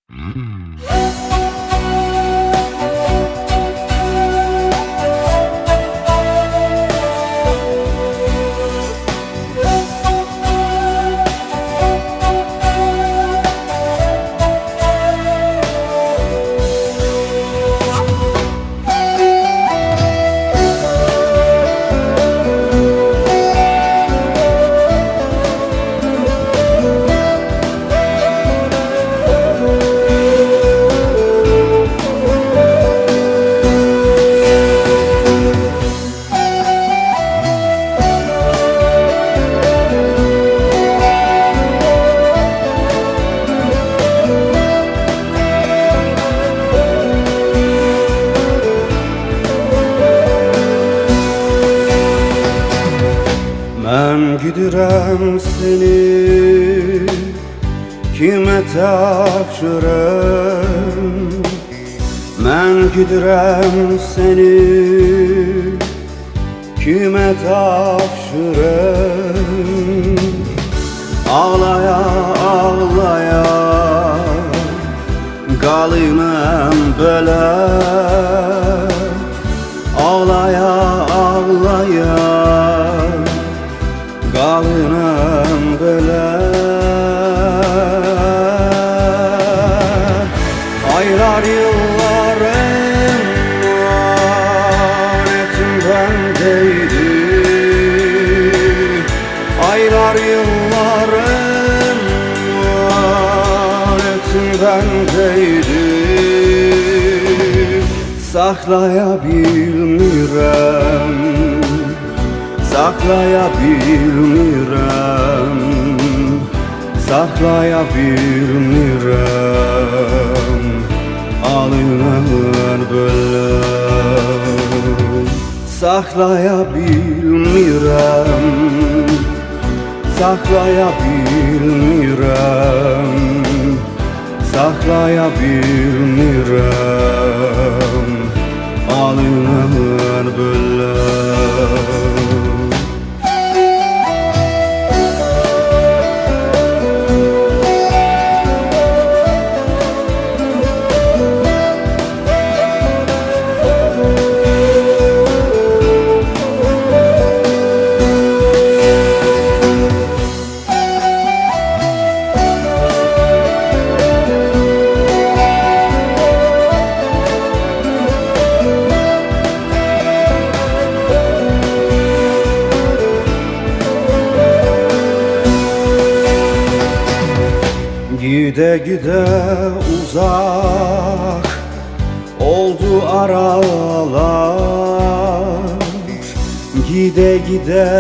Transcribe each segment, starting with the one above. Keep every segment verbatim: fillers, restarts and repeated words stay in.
Mən gidirəm seni kimə tapşırım? Mən gidirəm seni kimə tapşırım? Ağlaya ağlaya qalınam belə, ağlaya ağlaya qalınam belə. Aylar yıllar emanetim bendeydi, aylar yıllar emanetim bendeydi. Saklayabilmirəm, saklayabilmirəm, saklayabilmirəm, alınan belə. Saklayabilmirəm, saklayabilmirəm, saklayabilmirəm, alınan belə. Gide gide uzak oldu aralar, gide gide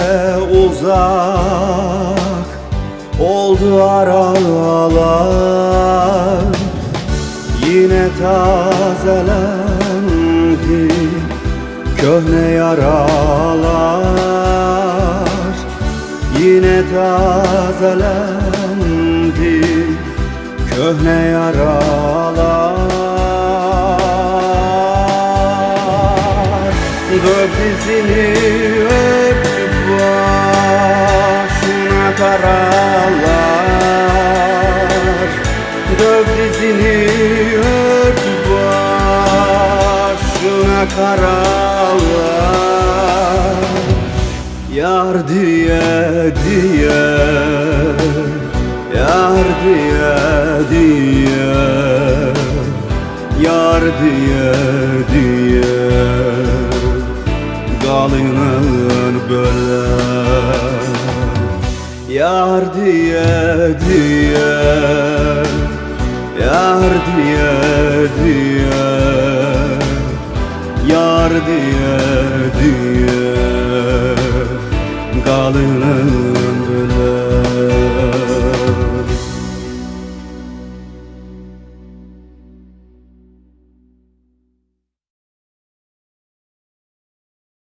uzak oldu aralar. Yine tazelendi köhne yaralar, yine tazelendi köhne yaralar. Dök dizini örtüp başına karalar, dök dizini örtüp başına karalar. Yar diye diye, yar diye diye, yar diye diye qalınam belə. Yar diye diye, yar diye diye, yar diye diye qalınam belə.